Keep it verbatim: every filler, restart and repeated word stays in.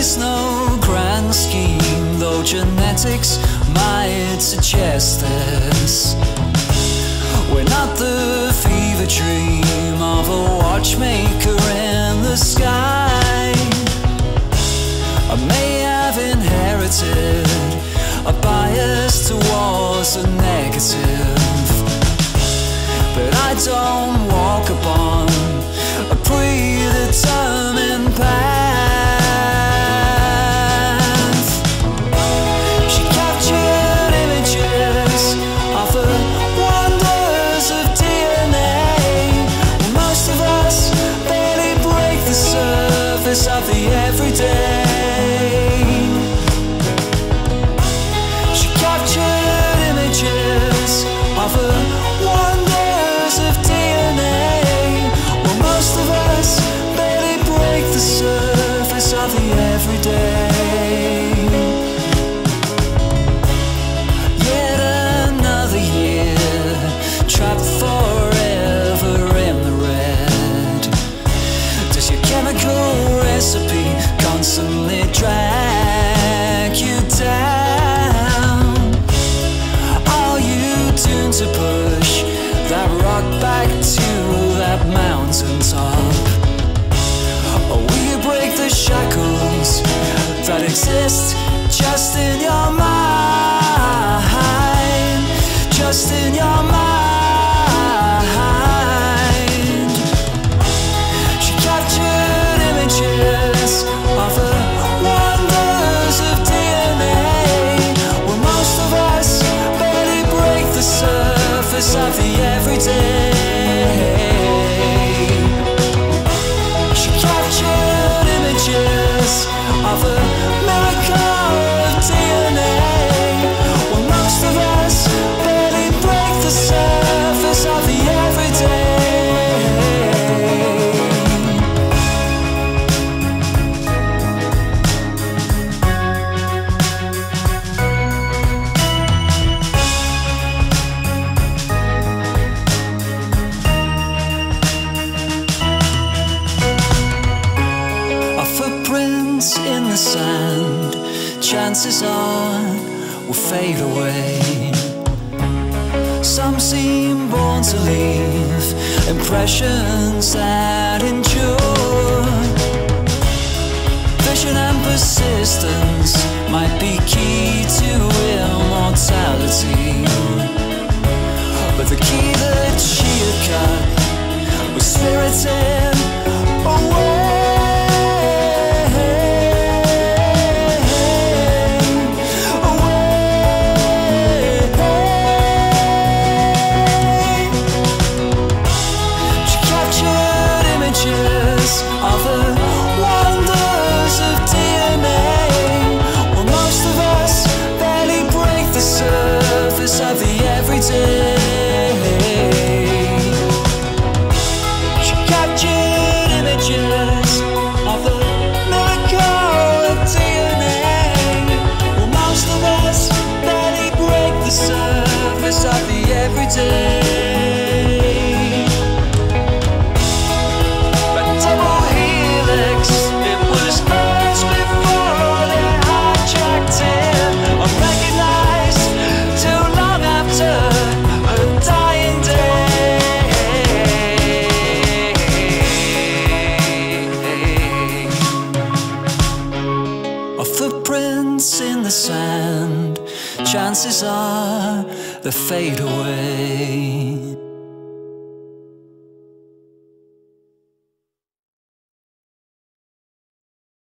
is no grand scheme, though genetics might suggest this. We're not the fever dream of a watchmaker in the sky. I may have inherited a bias towards the negative, but I don't walk upon a predetermined path. She captured images of the wonders of D N A. Well, most of us barely break the surface of the everyday. She captured images of the wonders of D N A. Well, most of us barely break the surface of the everyday. Yet another year, trapped forever in the red. Does your chemical recipe constantly drag you down? Are you doomed to push that rock back to that mountaintop? Or will you break the shackles that exist just in your mind? Just in your mind. She captured images of the wonders of D N A. Well, most of us barely break the surface of the everyday. She captured images of the miracle of D N A. Well, most of us barely break the surface of the everyday. Our footprints in the sand, chances are, will fade away. Some seem born to leave impressions that endure. Vision and persistence might be key to immortality, but the key that she had cut was spirited away. Of the wonders of D N A. Well, most of us barely break the surface of the everyday. She captured images of the miracle of D N A. Well, most of us barely break the surface of the everyday. Footprints in the sand, chances are they fade away.